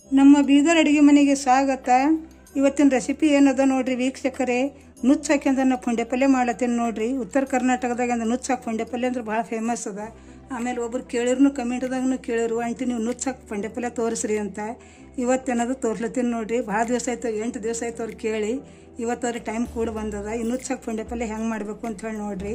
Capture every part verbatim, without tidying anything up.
ನಮ್ಮ ಬೀದರ್ ಅಡುಗೆ ಮನೆಗೆ ಸ್ವಾಗತ. ಇವತ್ತಿನ ರೆಸಿಪಿ ಏನದ ನೋಡ್ರಿ ವೀಕ್ಷಕರೇ. ನುಚ್ಚು ಹಾಕ್ಯಂದ ನಾ ಪುಂಡೆ ಪಲ್ಯ ಮಾಡ್ಲತ್ತೀನಿ ನೋಡ್ರಿ. ಉತ್ತರ ಕರ್ನಾಟಕದಾಗ ಅಂದ್ರೆ ನುಚ್ಚು ಹಾಕಿ ಪುಂಡೆ ಪಲ್ಯ ಅಂದ್ರೆ ಭಾಳ ಫೇಮಸ್ ಅದ. ಆಮೇಲೆ ಒಬ್ರು ಕೇಳಿರ್ನು ಕಮೆಂಟ್ದಾಗೂ ಕೇಳಿರು, ಆಂಟಿ ನೀವು ನುಚ್ಚು ಹಾಕಿ ಪುಂಡೆ ಪಲ್ಯ ತೋರಿಸ್ರಿ ಅಂತ. ಇವತ್ತೇನದು ತೋರ್ಲತ್ತೀನಿ ನೋಡ್ರಿ. ಭಾಳ ದಿವಸ ಆಯ್ತು, ಎಂಟು ದಿವಸ ಆಯ್ತು ಅವ್ರು ಕೇಳಿ. ಇವತ್ತು ಅವ್ರಿಗೆ ಟೈಮ್ ಕೂಡ ಬಂದದ. ಈ ನುಚ್ಚು ಹಾಕಿ ಪುಂಡೆ ಪಲ್ಯ ಹೆಂಗೆ ಮಾಡಬೇಕು ಅಂತ ಹೇಳಿ ನೋಡ್ರಿ.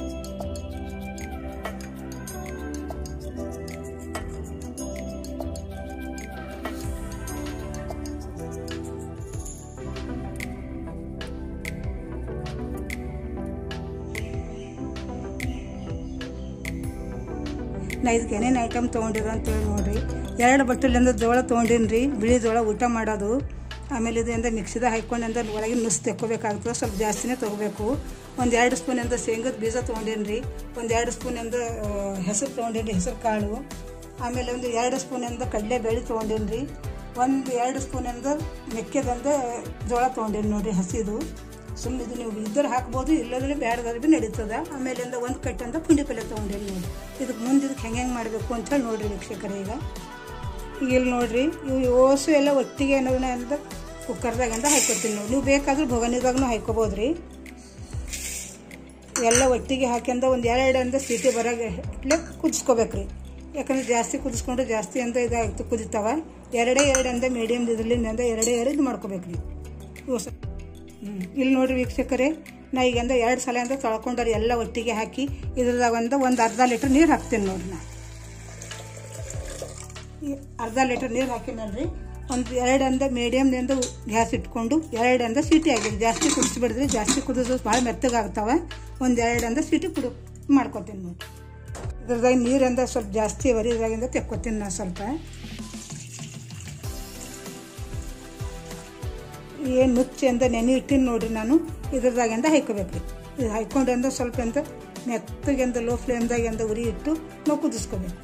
ನಾ ಇದಕ್ಕೆ ಏನೇನು ಐಟಮ್ ತೊಗೊಂಡಿರ ಅಂತೇಳಿ ನೋಡಿರಿ. ಎರಡು ಬಟ್ಟಲಿಂದ ಜೋಳ ತೊಗೊಂಡಿನಿ ರೀ, ಬಿಳಿ ಜೋಳ ಊಟ ಮಾಡೋದು. ಆಮೇಲೆ ಇದರಿಂದ ಮಿಕ್ಸಿದಾಗ ಹಾಕ್ಕೊಂಡೆಂದ ಒಳಗಿನ ನುಸ್ ತೆಕ್ಕೋಬೇಕಾಗ್ತದೆ, ಸ್ವಲ್ಪ ಜಾಸ್ತಿನೇ ತೊಗೋಬೇಕು. ಒಂದು ಎರಡು ಸ್ಪೂನಿಂದ ಶೇಂಗದ ಬೀಜ ತೊಗೊಂಡೀನಿ ರೀ. ಒಂದು ಎರಡು ಸ್ಪೂನಿಂದ ಹೆಸರು ತೊಗೊಂಡೀನಿ ರೀ, ಹೆಸರು ಕಾಳು. ಆಮೇಲೆ ಒಂದು ಎರಡು ಸ್ಪೂನಿಂದ ಕಡಲೆ ಬೇಳೆ ತೊಗೊಂಡೀನಿ ರೀ. ಒಂದು ಎರಡು ಸ್ಪೂನಿಂದ ಮೆಕ್ಕೆದಂದ ಜೋಳ ತೊಗೊಂಡೀನಿ ನೋಡಿರಿ, ಹಸಿದು. ಸುಮ್ಮನೆ ಇದು ನೀವು ಇದ್ದರೆ ಹಾಕ್ಬೋದು, ಇಲ್ಲದ್ರೆ ಬೇಡದಾದ್ರೆ ಭೀ ನಡೀತದೆ. ಆಮೇಲಿಂದ ಒಂದು ಕಟ್ಟಂದ ಪುಂಡಿ ಪಲ್ಯ ತೊಗೊಂಡೇನಿ ನೋಡಿ. ಇದಕ್ಕೆ ಮುಂದೆ ಇದಕ್ಕೆ ಹೆಂಗೆ ಹೆಂಗೆ ಮಾಡಬೇಕು ಅಂತೇಳಿ ನೋಡಿರಿ ವೀಕ್ಷಕರೇ. ಈಗ ಈಗ ಇಲ್ಲಿ ನೋಡಿರಿ, ಇವು ಓಸು ಎಲ್ಲ ಒಟ್ಟಿಗೆ ಅನ್ನೋದನ್ನ ಅಂತ ಕುಕ್ಕರ್ದಾಗಂದ ಹಾಕ್ಕೊಡ್ತೀನಿ ನೋಡಿ. ನೀವು ಬೇಕಾದ್ರೆ ಭೊಗನಿದಾಗೂ ಹಾಕ್ಕೋಬೋದು ರೀ. ಎಲ್ಲ ಒಟ್ಟಿಗೆ ಹಾಕ್ಯಂದ ಒಂದು ಎರಡಂದ ಸೀಟಿ ಬರೋಗಟ್ಲೆ ಕುದಿಸ್ಕೋಬೇಕು ರೀ. ಯಾಕಂದ್ರೆ ಜಾಸ್ತಿ ಕುದಿಸ್ಕೊಂಡ್ರೆ ಜಾಸ್ತಿ ಅಂತ ಇದಾಗ್ತು ಕುದಿತಾವ. ಎರಡೇ ಎರಡಂದ ಮೀಡಿಯಮ್ ಇದ್ರಲಿಂದ ಎರಡೇ ಎರಡು ಇದು ಮಾಡ್ಕೋಬೇಕು ರೀ. ಓಸ ಹ್ಞೂ ಇಲ್ಲಿ ನೋಡಿರಿ ವೀಕ್ಷಕರೇ, ನಾ ಈಗಂದ ಎರಡು ಸಲ ಅಂತ ತೊಳ್ಕೊಂಡ್ರಿ ಎಲ್ಲ ಒಟ್ಟಿಗೆ ಹಾಕಿ. ಇದ್ರದಾಗ ಒಂದು ಒಂದು ಅರ್ಧ ಲೀಟ್ರ್ ನೀರು ಹಾಕ್ತೀನಿ ನೋಡ್ರಿ. ನಾ ಅರ್ಧ ಲೀಟ್ರ್ ನೀರು ಹಾಕಿನಲ್ರಿ. ಒಂದು ಎರಡಂದ ಮೀಡಿಯಮ್ನಿಂದ ಗ್ಯಾಸ್ ಇಟ್ಕೊಂಡು ಎರಡಂದ ಸೀಟಿ ಆಗಿದೆ. ಜಾಸ್ತಿ ಕುದಿಸ್ಬಿಡಿದ್ರಿ, ಜಾಸ್ತಿ ಕುದಿಸೋದು ಭಾಳ ಮೆತ್ತಗಾಗ್ತಾವೆ. ಒಂದು ಎರಡಂದ ಸೀಟಿ ಕುಡು ಮಾಡ್ಕೊತೀನಿ ನೋಡಿರಿ. ಇದ್ರದಾಗ ನೀರಿಂದ ಸ್ವಲ್ಪ ಜಾಸ್ತಿ ಬರೀ ಇದ್ರಾಗಿಂದ ತೆಕ್ಕೊತೀನಿ ನಾ ಸ್ವಲ್ಪ. ಏನು ನುಚ್ಚಿಂದ ನೆನೆ ಇಟ್ಟಿನಿ ನೋಡಿರಿ ನಾನು. ಇದ್ರದಾಗಿಂದ ಹಾಕ್ಕೋಬೇಕು ರೀ. ಇದು ಹಾಕ್ಕೊಂಡ್ರಿಂದ ಸ್ವಲ್ಪ ಅಂತ ಮೆತ್ತಗೆಂದ ಲೋ ಫ್ಲೇಮ್ದಾಗಿಂದ ಉರಿ ಇಟ್ಟು ನಾವು ಕುದಿಸ್ಕೋಬೇಕು.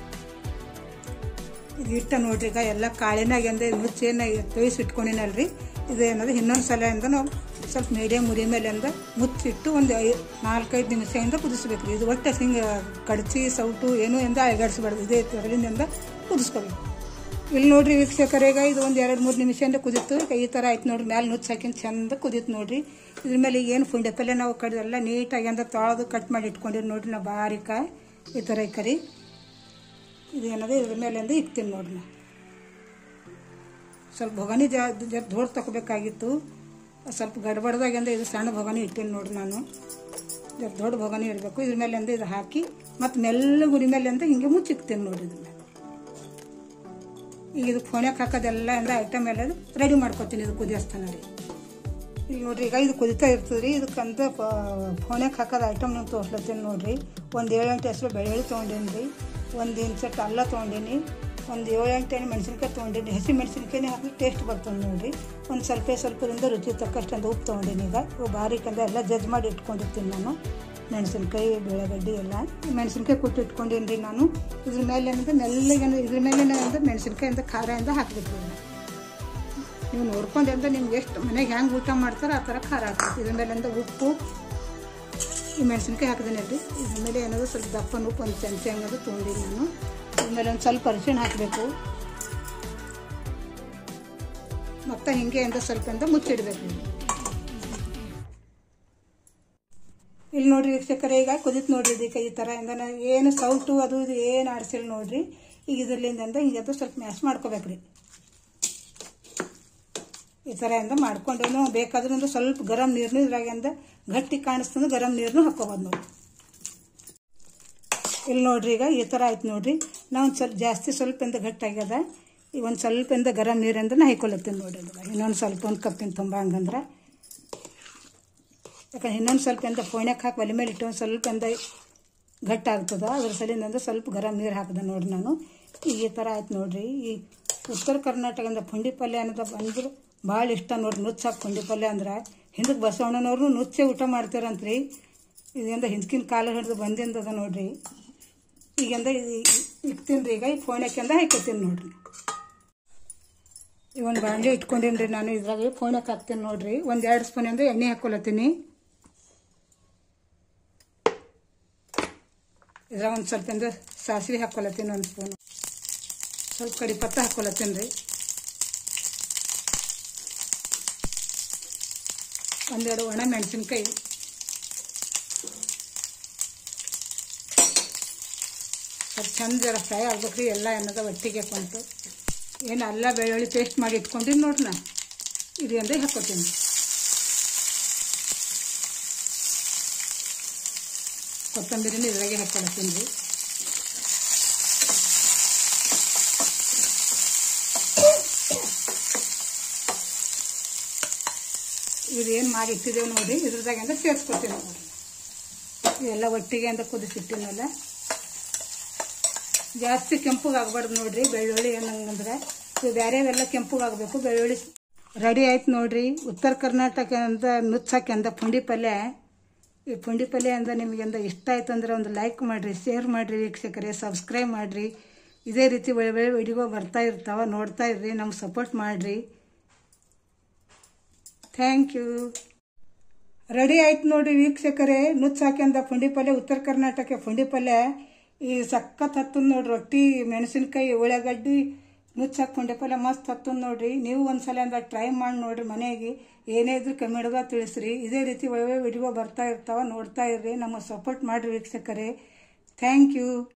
ಇದು ಇಟ್ಟ ನೋಡ್ರಿ. ಈಗ ಎಲ್ಲ ಕಾಳಿನಾಗಿಂದ ನುಚ್ಚೇನ ತೊಯ್ಸಿ ಇಟ್ಕೊಂಡಿನಲ್ರಿ. ಇದು ಏನದು ಇನ್ನೊಂದು ಸಲ ನಾವು ಸ್ವಲ್ಪ ಮೀಡಿಯಮ್ ಉರಿ ಮೇಲಿಂದ ಮುಚ್ಚಿಟ್ಟು ಒಂದು ಐ ನಾಲ್ಕೈದು ನಿಮಿಷದಿಂದ ಕುದಿಸ್ಬೇಕು ರೀ. ಇದು ಒಟ್ಟು ಹಿಂಗೆ ಕಡಚಿ ಸೌಟು ಏನೂ ಎಂದ ಅಳಗಾಡಿಸ್ಬಾರ್ದು. ಇದೇ ಅದರಿಂದ ಕುದಿಸ್ಕೋಬೇಕು. ಇಲ್ಲಿ ನೋಡ್ರಿ ವೀಕ್ಷಕರೇಗ ಇದು ಒಂದು ಎರಡು ಮೂರು ನಿಮಿಷದಿಂದ ಕುದಿತು. ಈ ಥರ ಆಯ್ತು ನೋಡ್ರಿ. ಮ್ಯಾಲೆ ನುಚ್ಚು ಹಾಕಿನ ಚಂದ ಕುದಿತು ನೋಡ್ರಿ. ಇದ್ರ ಮೇಲೆ ಏನು ಪುಂಡೆ ಪಲ್ಯ ನಾವು ಕಡ್ದು ಎಲ್ಲ ನೀಟಾಗಿ ಅಂದ ತೊಳೆದು ಕಟ್ ಮಾಡಿ ಇಟ್ಕೊಂಡಿರಿ ನೋಡ್ರಿ. ನಾವು ಬಾರಿಕ ಈ ಥರ ಕರಿ ಇದು ಏನದು ಇದ್ರ ಮೇಲಿಂದ ಇಕ್ತೀನಿ ನೋಡ್ರಿ. ನಾ ಸ್ವಲ್ಪ ಭೊಗನಿ ಜಾ ಜರ ದೊಡ್ಡ ತಗೋಬೇಕಾಗಿತ್ತು. ಸ್ವಲ್ಪ ಗಡ್ಬಡ್ದಾಗಿಂದ ಇದು ಸಣ್ಣ ಭೊಗನಿ ಇಟ್ಟೀನಿ ನೋಡ್ರಿ ನಾನು. ಜರ ದೊಡ್ಡ ಭೊಗನಿ ಇರಬೇಕು. ಇದ್ರ ಮೇಲಿಂದ ಇದು ಹಾಕಿ ಮತ್ತು ಮೆಲ್ಲ ಗುರಿ ಮೇಲಿಂದ ಹಿಂಗೆ ಮುಚ್ಚಿಕ್ತೀನಿ ನೋಡ್ರಿ. ಇದ್ರ ಮೇಲೆ ಈಗ ಇದು ಫೋನ್ಯಾಗ ಹಾಕೋದೆಲ್ಲ ಅಂದ್ರೆ ಐಟಮ್ ಎಲ್ಲ ರೆಡಿ ಮಾಡ್ಕೊತೀನಿ. ಇದು ಕುದಿಸ್ತಾನೆ ರೀ. ಈಗ ನೋಡ್ರಿ, ಈಗ ಇದು ಕುದಿತಾ ಇರ್ತದೆ ರೀ. ಇದಕ್ಕಂತ ಫೋನ್ಯಾಗ ಹಾಕೋದು ಐಟಮ್ ನೀವು ತೋರ್ಸ್ಲತ್ತೀನಿ ನೋಡ್ರಿ. ಒಂದು ಏಳು ಎಂಟು ಹೆಸರು ಬೆಳ್ಳುಳ್ಳಿ ತೊಗೊಂಡೀನಿ ರೀ. ಒಂದು ಇಂಚಟ್ಟು ಅಲ್ಲ ತೊಗೊಂಡೀನಿ. ಒಂದು ಏಳು ಎಂಟು ಎಣ್ಣೆ ಮೆಣಸಿನ್ಕಾಯಿ ತೊಗೊಂಡೀನಿ. ಹಸಿ ಮೆಣಸಿನ್ಕಾಯಿ ಹಾಕಿ ಟೇಸ್ಟ್ ಬರ್ತದೆ ನೋಡಿರಿ. ಒಂದು ಸ್ವಲ್ಪ ಸ್ವಲ್ಪದಿಂದ ರುಚಿ ತಕ್ಕಷ್ಟಂದು ಉಪ್ಪು ತೊಗೊಂಡೀನಿ. ಈಗ ಇವು ಬಾರಿಕಂದ ಎಲ್ಲ ಜಜ್ ಮಾಡಿ ಇಟ್ಕೊಂಡಿರ್ತೀನಿ ನಾನು. ಮೆಣಸಿನ್ಕಾಯಿ ಬೆಳಗಡ್ಡಿ ಎಲ್ಲ ಮೆಣಸಿನ್ಕಾಯಿ ಕೊಟ್ಟು ಇಟ್ಕೊಂಡೀನಿ ರೀ ನಾನು. ಇದ್ರ ಮೇಲೆ ಏನಂದ್ರೆ ಮೆಲ್ಲಗೆ ಇದ್ರ ಮೇಲೆ ಅಂದ್ರೆ ಮೆಣಸಿನ್ಕಾಯಿಂದ ಖಾರದಿಂದ ಹಾಕ್ಬೇಕು. ನೀವು ನೋಡ್ಕೊಂಡು ಅಂದ್ರೆ ನಿಮ್ಗೆ ಎಷ್ಟು ಮನೆಗೆ ಹೆಂಗೆ ಊಟ ಮಾಡ್ತಾರೆ ಆ ಥರ ಖಾರ ಹಾಕ್ಬೇಕು. ಇದ್ರ ಮೇಲಿಂದ ಉಪ್ಪು ಈ ಮೆಣಸಿನ್ಕಾಯಿ ಹಾಕಿದ್ದೀನಿ ರೀ. ಇದ್ರ ಮೇಲೆ ಏನಾದ್ರು ಸ್ವಲ್ಪ ದಪ್ಪನ ಉಪ್ಪು ಒಂದು ಚಮಚ ಹಂಗದು ತೊಗೊಂಡಿನಿ ನಾನು. ಇದ್ರ ಮೇಲೆ ಒಂದು ಸ್ವಲ್ಪ ಅರಿಶಿಣ ಹಾಕಬೇಕು. ಮತ್ತು ಹಿಂಗೆ ಅಂತ ಸ್ವಲ್ಪ ಅಂತ ಮುಚ್ಚಿಡ್ಬೇಕು. ಇಲ್ಲಿ ನೋಡ್ರಿ ವೀಕ್ಷಕರೇ, ಈಗ ಕುದಿತು ನೋಡ್ರಿ. ಇದಕ್ಕೆ ಈ ಥರ ಇಂದ ಏನು ಸೌಟು ಅದು ಇದು ಏನು ಆಡಿಸಿಲ್ಲ ನೋಡ್ರಿ. ಈಗ ಇದರಲ್ಲಿಂದ ಹಿಂಗೆ ಅದು ಸ್ವಲ್ಪ ಮ್ಯಾಶ್ ಮಾಡ್ಕೋಬೇಕ್ರಿ. ಈ ಥರ ಇಂದ ಮಾಡ್ಕೊಂಡು ಬೇಕಾದ್ರೂ ಒಂದು ಸ್ವಲ್ಪ ಗರಂ ನೀರನ್ನು ಇದ್ರಾಗಿಂದ ಗಟ್ಟಿ ಕಾಣಿಸ್ತಂದ್ರೆ ಗರಂ ನೀರನ್ನು ಹಾಕೋಬೋದು ನೋಡಿ. ಇಲ್ಲಿ ನೋಡ್ರಿ, ಈಗ ಈ ಥರ ಆಯ್ತು ನೋಡ್ರಿ. ನಾವು ಒಂದು ಸ್ವಲ್ಪ ಜಾಸ್ತಿ ಸ್ವಲ್ಪ ಇಂದ ಗಟ್ಟಾಗ್ಯದ. ಈಗ ಒಂದು ಸ್ವಲ್ಪ ಇಂದ ಗರಂ ನೀರಿಂದ ನಾ ಹಾಕೊಳತ್ತೀನಿ ನೋಡ್ರಿ. ಅದ್ರ ಇನ್ನೊಂದು ಸ್ವಲ್ಪ ಒಂದು ಕಪ್ಪಿನ ತುಂಬ ಹಂಗಂದ್ರೆ, ಯಾಕಂದ್ರೆ ಇನ್ನೊಂದು ಸ್ವಲ್ಪ ಎಂತ ಫೋನ್ಯಾಗ ಹಾಕಿ ಒಲೆ ಮೇಲೆ ಇಟ್ಟು ಒಂದು ಸ್ವಲ್ಪ ಎಂದ ಗಟ್ಟಾಗ್ತದೆ. ಅದ್ರ ಸಲಿಂದ ಸ್ವಲ್ಪ ಗರಂ ನೀರು ಹಾಕಿದೆ ನೋಡ್ರಿ ನಾನು. ಈಗ ಈ ಥರ ಆಯ್ತು ನೋಡ್ರಿ. ಈ ಉತ್ತರ ಕರ್ನಾಟಕದಿಂದ ಪುಂಡಿ ಪಲ್ಯ ಅನ್ನೋದು ಬಂದ್ರೆ ಭಾಳ ಇಷ್ಟ ನೋಡ್ರಿ. ನುಚ್ಚು ಹಾಕಿ ಪುಂಡಿ ಪಲ್ಯ ಅಂದ್ರೆ ಹಿಂದಕ್ಕೆ ಬಸವಣ್ಣನವ್ರು ನುಚ್ಚೆ ಊಟ ಮಾಡ್ತಾರಂತ್ರಿ. ಇದರಿಂದ ಹಿಂದಕಿನ ಕಾಲ ಹಿಡಿದು ಬಂದಿಂದದ ನೋಡ್ರಿ. ಈಗಿಂದ ಇಕ್ತೀನಿ ರೀ. ಈಗ ಈ ಫೋನ್ಯಾಕಿಂದ ಹಾಕೋತೀನಿ ನೋಡ್ರಿ. ಈ ಒಂದು ಬಾಂಡೆ ಇಟ್ಕೊಂಡೀನಿ ರೀ ನಾನು. ಇದ್ರಾಗ ಫೋನ್ಯಾಕ ಹಾಕ್ತೀನಿ ನೋಡ್ರಿ. ಒಂದು ಎರಡು ಸ್ಪೂನಿಂದ ಎಣ್ಣೆ ಹಾಕೊಳತ್ತೀನಿ. ಇದ್ರಾಗ ಒಂದು ಸ್ವಲ್ಪ ಅಂದ್ರೆ ಸಾಸಿವೆ ಹಾಕ್ಕೊಳತ್ತೀನಿ ಒಂದು ಸ್ಪೂನು. ಸ್ವಲ್ಪ ಕಡಿ ಪತ್ತ ಹಾಕ್ಕೊಳತ್ತೀನಿ ರೀ. ಒಂದೆರಡು ಒಣ ಮೆಣಸಿನ್ಕಾಯಿ, ಸ್ವಲ್ಪ ಚಂದ ಜರ ಫ್ರೈ ಆಗ್ಬೇಕ್ರಿ. ಎಲ್ಲ ಅನ್ನೋದ ಒಟ್ಟಿಗೆ ಕೊಂತು ಏನು ಅಲ್ಲ ಬೆಳ್ಳುಳ್ಳಿ ಪೇಸ್ಟ್ ಮಾಡಿ ಇಟ್ಕೊಂಡಿನಿ ನೋಡ್ರಿ. ನಾ ಇದು ಅಂದ್ರೆ ಹಾಕೋತೀನಿ. ಕೊತ್ತಂಬರಿನ ಇದ್ರಾಗೆ ಹಾಕೊಳತ್ತೀನಿ ರೀ. ಇದೇನು ಮಾಡಿ ಇಟ್ಟಿದ್ದೇವೆ ನೋಡಿ, ಇದ್ರದಾಗ ಅಂದ್ರೆ ಸೇರಿಸ್ಕೊತೀನಿ ನೋಡ್ರಿ. ಇದೆಲ್ಲ ಒಟ್ಟಿಗೆ ಅಂತ ಕುದಿಸಿಟ್ಟಿನಲ್ಲ, ಜಾಸ್ತಿ ಕೆಂಪಗೆ ಆಗ್ಬಾರ್ದು ನೋಡ್ರಿ ಬೆಳ್ಳುಳ್ಳಿ. ಏನಂದ್ರೆ ಇದು ಬೇರೆವೆಲ್ಲ ಕೆಂಪಗೆ ಆಗಬೇಕು. ಬೆಳ್ಳುಳ್ಳಿ ರೆಡಿ ಆಯ್ತು ನೋಡ್ರಿ. ಉತ್ತರ ಕರ್ನಾಟಕ ಅಂತ ನುಚ್ಚಾಕಿ ಅಂದ ಪುಂಡಿ ಪಲ್ಯ. ಈ ಪುಂಡಿ ಪಲ್ಯ ಅಂದ ನಿಮಗೆಂದ ಇಷ್ಟ ಆಯ್ತು ಅಂದ್ರೆ ಒಂದು ಲೈಕ್ ಮಾಡಿರಿ, ಶೇರ್ ಮಾಡಿರಿ ವೀಕ್ಷಕರೇ, ಸಬ್ಸ್ಕ್ರೈಬ್ ಮಾಡಿರಿ. ಇದೇ ರೀತಿ ಒಳ್ಳೆ ಒಳ್ಳೆ ವಿಡಿಯೋ ಬರ್ತಾ ಇರ್ತಾವ, ನೋಡ್ತಾ ಇರ್ರಿ, ನಮ್ಗೆ ಸಪೋರ್ಟ್ ಮಾಡಿರಿ. Thank you. ರೆಡಿ ಆಯ್ತು ನೋಡ್ರಿ ವೀಕ್ಷಕರೇ, ನುಚ್ಚು ಹಾಕ್ಯಂದ ಪುಂಡಿ ಪಲ್ಯ, ಉತ್ತರ ಕರ್ನಾಟಕ ಪುಂಡಿ ಪಲ್ಯ. ಈ ಸಖತ್ ಹತ್ತದ ನೋಡ್ರಿ. ರೊಟ್ಟಿ, ಮೆಣಸಿನ್ಕಾಯಿ, ಉಳ್ಳಾಗಡ್ಡಿ, ನುಚ್ಚು ಹಾಕಿ ಪುಂಡಿ ಪಲ್ಯ ಮಸ್ತ್ ಹತ್ತದ ನೋಡ್ರಿ. ನೀವು ಒಂದ್ಸಲ ಅಂದ ಟ್ರೈ ಮಾಡಿ ನೋಡ್ರಿ ಮನೆಗೆ. ಏನೇ ಇದ್ರು ಕಮ್ಮಿಡ್ಗ ತಿಳಿಸ್ರಿ. ಇದೇ ರೀತಿ ಒಳ್ಳೆ ವಿಡಿಯೋ ಬರ್ತಾ ಇರ್ತಾವ, ನೋಡ್ತಾ ಇರ್ರಿ, ನಮಗೆ ಸಪೋರ್ಟ್ ಮಾಡಿರಿ ವೀಕ್ಷಕರೇ. Thank you.